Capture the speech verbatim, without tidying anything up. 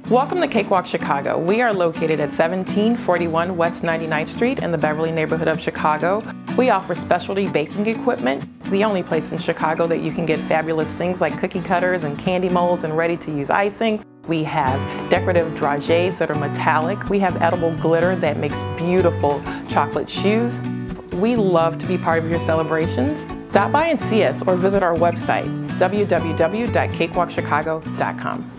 Welcome to Cakewalk Chicago. We are located at seventeen forty-one West ninety-ninth Street in the Beverly neighborhood of Chicago. We offer specialty baking equipment, the only place in Chicago that you can get fabulous things like cookie cutters and candy molds and ready-to-use icings. We have decorative dragées that are metallic. We have edible glitter that makes beautiful chocolate shoes. We love to be part of your celebrations. Stop by and see us or visit our website, w w w dot cakewalk chicago dot com.